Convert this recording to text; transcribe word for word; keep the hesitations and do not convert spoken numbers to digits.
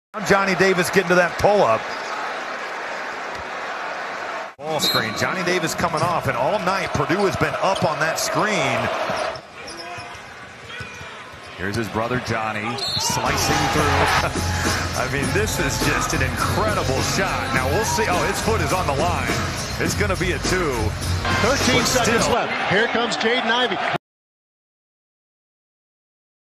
Johnny Davis getting to that pull-up. Ball screen. Johnny Davis coming off, and all night Purdue has been up on that screen. Here's his brother Johnny slicing through. I mean, this is just an incredible shot. Now we'll see. Oh, his foot is on the line. It's going to be a two. thirteen seconds left. Here comes Jaden Ivey.